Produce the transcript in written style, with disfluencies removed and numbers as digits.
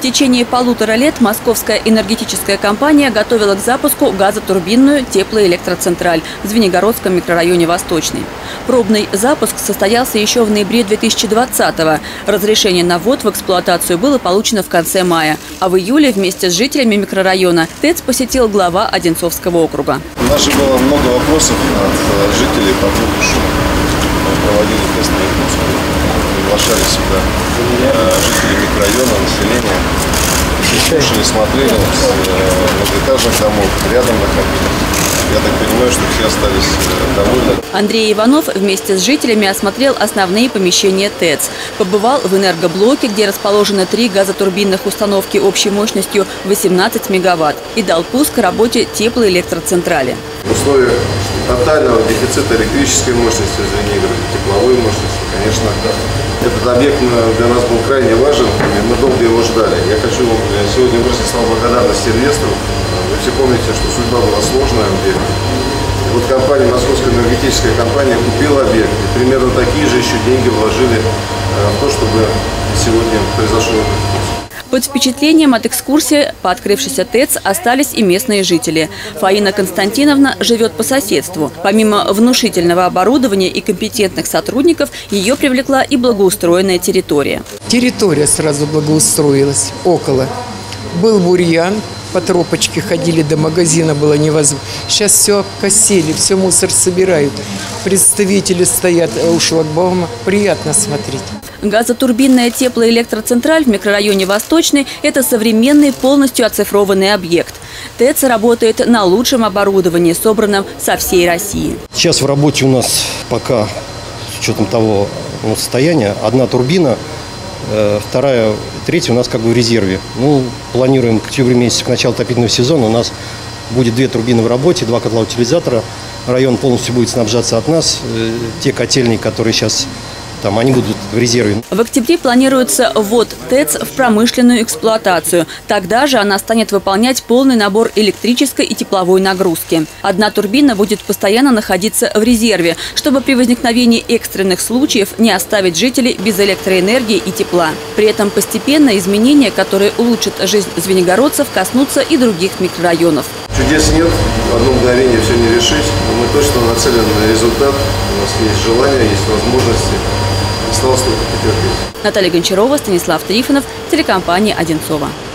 течение 1,5 лет московская энергетическая компания готовила к запуску газотурбинную теплоэлектроцентраль в Звенигородском микрорайоне Восточный. Пробный запуск состоялся еще в ноябре 2020-го. Разрешение на ввод в эксплуатацию было получено в конце мая. А в июле вместе с жителями микрорайона ТЭЦ посетил глава Одинцовского округа. У нас же было много вопросов от жителей по поводу, что мы проводили тестовые пуски, приглашали сюда жителей микрорайона, населения. Все слушали, смотрели с многоэтажных домов, рядом находились. Я так понимаю, что все остались довольны. Андрей Иванов вместе с жителями осмотрел основные помещения ТЭЦ. Побывал в энергоблоке, где расположены 3 газотурбинных установки общей мощностью 18 мегаватт, и дал пуск работе теплоэлектроцентрали. В условиях тотального дефицита электрической мощности в Звенигороде, тепловой мощности, конечно, этот объект для нас был крайне важен, и мы долго его ждали. Я хочу сегодня выразить слова благодарности инвестору. Вы все помните, что судьба была сложная в объекте. Вот компания, московская энергетическая компания, купила объект, и примерно такие же еще деньги вложили в то, чтобы сегодня произошел этот пуск. Под впечатлением от экскурсии по открывшейся ТЭЦ остались и местные жители. Фаина Константиновна живет по соседству. Помимо внушительного оборудования и компетентных сотрудников, ее привлекла и благоустроенная территория. Территория сразу благоустроилась около. Был бурьян, по тропочке ходили, до магазина было невозможно. Сейчас все обкосили, все мусор собирают. Представители стоят у шлагбаума. Приятно смотреть. Газотурбинная теплоэлектроцентраль в микрорайоне Восточный – это современный, полностью оцифрованный объект. ТЭЦ работает на лучшем оборудовании, собранном со всей России. Сейчас в работе у нас пока, с учетом того состояния, 1 турбина, 2, 3 у нас как бы в резерве. Планируем к октябрю месяце, к началу отопительного сезона, у нас будет 2 турбины в работе, 2 котла-утилизатора. Район полностью будет снабжаться от нас. Те котельные, которые сейчас там, они будут в резерве. В октябре планируется ввод ТЭЦ в промышленную эксплуатацию. Тогда же она станет выполнять полный набор электрической и тепловой нагрузки. 1 турбина будет постоянно находиться в резерве, чтобы при возникновении экстренных случаев не оставить жителей без электроэнергии и тепла. При этом постепенно изменения, которые улучшат жизнь звенигородцев, коснутся и других микрорайонов. Чудес нет, в одно мгновение все не решить, но мы точно нацелены на результат. У нас есть желание, есть возможности. Осталось только потерпеть. Наталья Гончарова, Станислав Трифонов, телекомпания «Одинцова».